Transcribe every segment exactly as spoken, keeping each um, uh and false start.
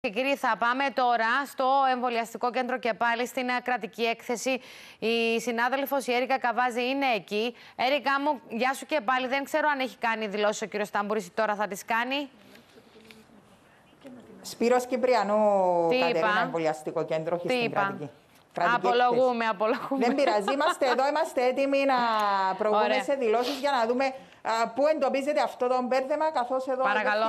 Και κύριοι, θα πάμε τώρα στο εμβολιαστικό κέντρο και πάλι στην κρατική έκθεση. Η συνάδελφος η Έρικα Καβάζη είναι εκεί. Έρικα μου, γεια σου και πάλι. Δεν ξέρω αν έχει κάνει δηλώσεις ο κύριος Σταμπούρης ή τώρα θα τις κάνει. Σπύρος Κυπριανού, Κατερίνα, εμβολιαστικό κέντρο, όχι στην κρατική. Απολογούμε, απολογούμε. Δεν πειράζει, είμαστε εδώ, είμαστε έτοιμοι να προβούμε Ωραία. σε δηλώσεις για να δούμε α, πού εντοπίζεται αυτό το μπέρδεμα, καθώς εδώ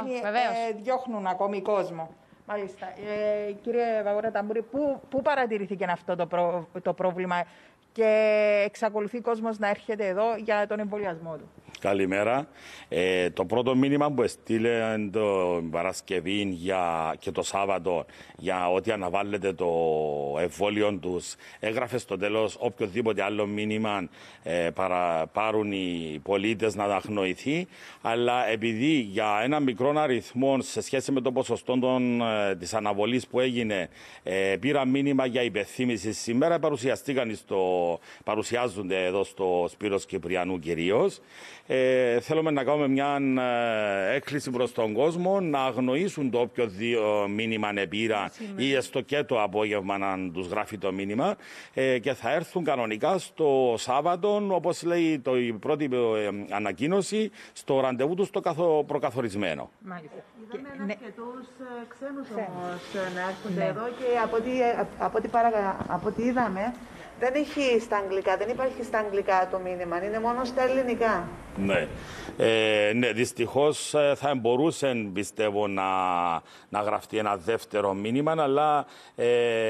ε, διώχνουν ακόμη κόσμο. Μάλιστα. Ε, κύριε Παπαδοταμπούρη, πού, πού παρατηρήθηκε αυτό το, προ, το πρόβλημα και εξακολουθεί ο κόσμος να έρχεται εδώ για τον εμβολιασμό του? Καλημέρα. Ε, το πρώτο μήνυμα που έστειλε την Παρασκευή για, και το Σάββατο για ότι αναβάλλεται το εμβόλιο τους, έγραφε στο τέλος οποιοδήποτε άλλο μήνυμα ε, παρα, πάρουν οι πολίτες να αγνοηθεί, αλλά επειδή για ένα μικρό αριθμό σε σχέση με το ποσοστό των, ε, της αναβολής που έγινε ε, πήρα μήνυμα για υπενθύμηση σήμερα, παρουσιαστήκαν στο, παρουσιάζονται εδώ στο Σπύρος Κυπριανού κυρίως. Ε, θέλουμε να κάνουμε μια ε, έκκληση προς τον κόσμο να αγνοήσουν το όποιο δύο μήνυμα επήρα ή έστω και το απόγευμα να τους γράφει το μήνυμα ε, και θα έρθουν κανονικά στο Σάββατο, όπως λέει το, η πρώτη ε, ανακοίνωση, στο ραντεβού τους το καθο, προκαθορισμένο. Μάλιστα. Είδαμε ναι. αρκετούς ξένους όμως να έρχονται ναι. εδώ και από ό,τι, από, ό,τι παρα, από ό,τι είδαμε δεν έχει στα αγγλικά, δεν υπάρχει στα αγγλικά το μήνυμα, είναι μόνο στα ελληνικά. Ναι, ε, ναι δυστυχώς θα μπορούσε, πιστεύω, να, να γραφτεί ένα δεύτερο μήνυμα, αλλά ε,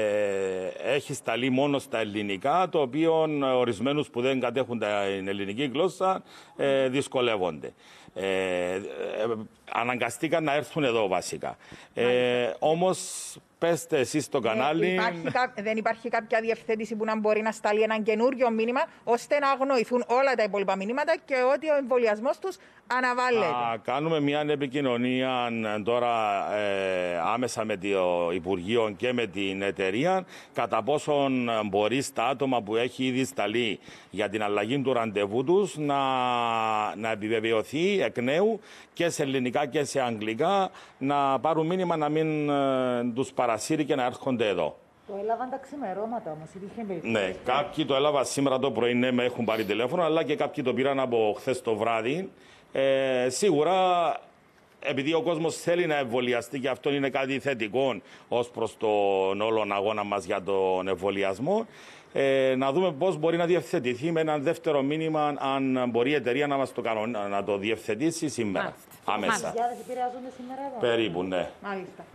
έχει σταλεί μόνο στα ελληνικά, το οποίο ορισμένους που δεν κατέχουν την ελληνική γλώσσα ε, δυσκολεύονται. Ε, ε, αναγκαστήκαν να έρθουν εδώ βασικά. Ε, όμως πέστε εσείς στο κανάλι. Ε, υπάρχει, δεν υπάρχει κάποια διευθέτηση που να μπορεί να σταλεί ένα καινούριο μήνυμα ώστε να αγνοηθούν όλα τα υπόλοιπα μηνύματα και ότι ο εμβολιασμός τους αναβάλλεται? Α, κάνουμε μια επικοινωνία τώρα ε, άμεσα με το Υπουργείο και με την εταιρεία κατά πόσον μπορεί στα άτομα που έχει ήδη σταλεί για την αλλαγή του ραντεβού τους να, να επιβεβαιωθεί εκ νέου και σε ελληνικά και σε αγγλικά να πάρουν μήνυμα να μην ε, τους παρασύρει και να έρχονται εδώ. Το έλαβαν τα ξημερώματα όμως, υπήρχε. Ναι, κάποιοι το έλαβαν σήμερα το πρωί, ναι, με έχουν πάρει τηλέφωνο, αλλά και κάποιοι το πήραν από χθες το βράδυ. Ε, σίγουρα, επειδή ο κόσμος θέλει να εμβολιαστεί και αυτό είναι κάτι θετικό ως προς τον όλον αγώνα μας για τον εμβολιασμό, ε, να δούμε πώς μπορεί να διευθετηθεί με ένα δεύτερο μήνυμα, αν μπορεί η εταιρεία να μας το, κανον, να το διευθετήσει σήμερα. Μάλιστα. Άμεσα. Χιλιάδες επηρεάζονται σήμερα εδώ. Περίπου, ναι. Μάλιστα.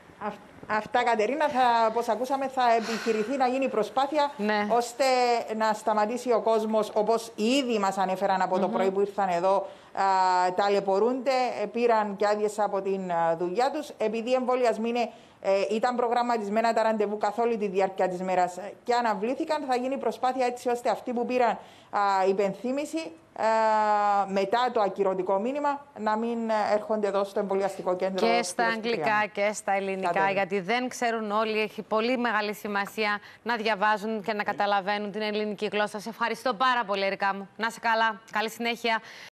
Αυτά, Κατερίνα, θα, όπως ακούσαμε, θα επιχειρηθεί να γίνει προσπάθεια ναι. ώστε να σταματήσει ο κόσμος, όπως ήδη μας ανέφεραν από mm-hmm. το πρωί που ήρθαν εδώ, α, ταλαιπωρούνται, πήραν και άδειες από την α, δουλειά τους. Επειδή οι εμβολιασμοί είναι, ε, ήταν προγραμματισμένα τα ραντεβού καθ' όλη τη διάρκεια της μέρας και αναβλήθηκαν, θα γίνει προσπάθεια έτσι ώστε αυτοί που πήραν α, υπενθύμηση Uh, μετά το ακυρωτικό μήνυμα να μην έρχονται εδώ στο εμβολιαστικό κέντρο. Και στα αγγλικά και στα ελληνικά, Κατέβη. γιατί δεν ξέρουν όλοι, έχει πολύ μεγάλη σημασία να διαβάζουν και να καταλαβαίνουν την ελληνική γλώσσα. Σε ευχαριστώ πάρα πολύ, Έρικα μου. Να είσαι καλά. Καλή συνέχεια.